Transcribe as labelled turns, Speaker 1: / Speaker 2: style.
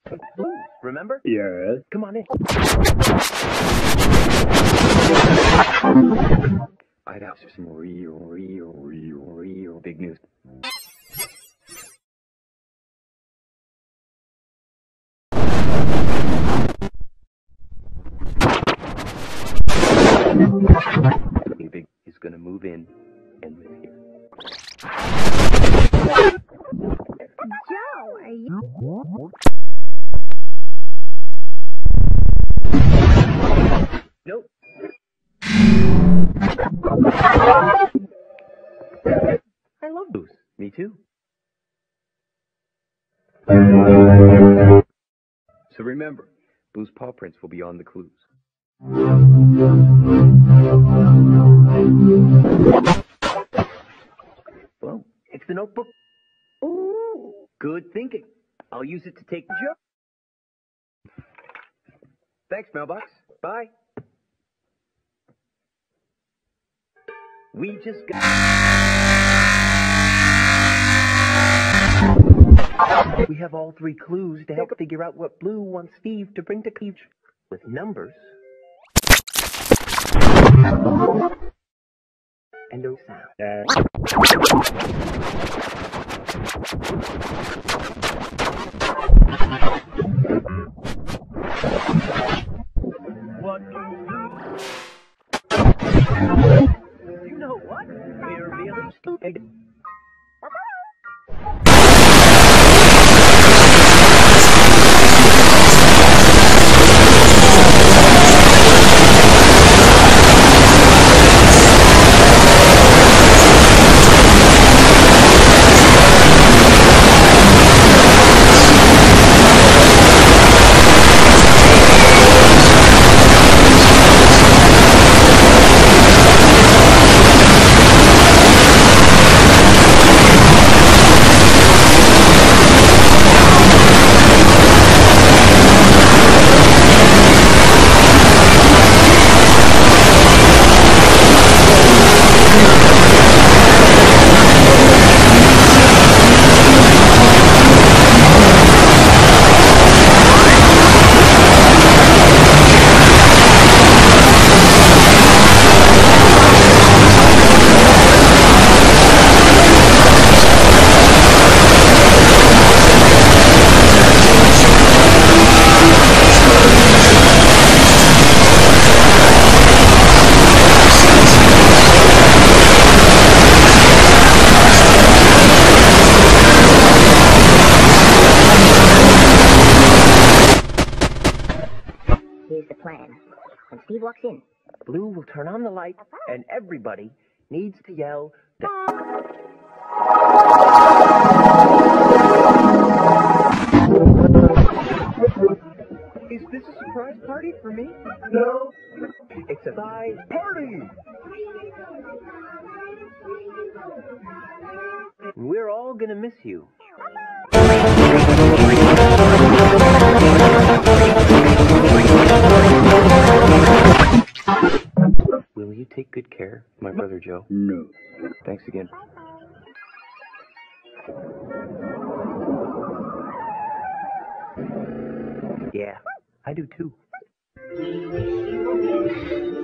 Speaker 1: Remember?
Speaker 2: Yes.
Speaker 1: Come on in. I'd have some real big news. Big is gonna move in and live here.
Speaker 3: Joe, are you?
Speaker 1: Nope. I love Booze. Me too. So remember, Boo's paw prints will be on the clues. Well, it's the notebook. Ooh, good thinking. I'll use it to take the joke. Thanks, Mailbox. Bye. We just got... We have all three clues to help figure out what Blue wants Steve to bring to Cleach with numbers and no sound. What do you do? You know what? We're really stupid.
Speaker 3: Here's the plan. When Steve walks in,
Speaker 1: Blue will turn on the light, and everybody needs to yell. Is this a surprise party for me? No. It's a surprise party! We're all gonna miss you. Will you take good care of my brother Joe?
Speaker 2: No.
Speaker 1: Thanks again. Yeah, I do too.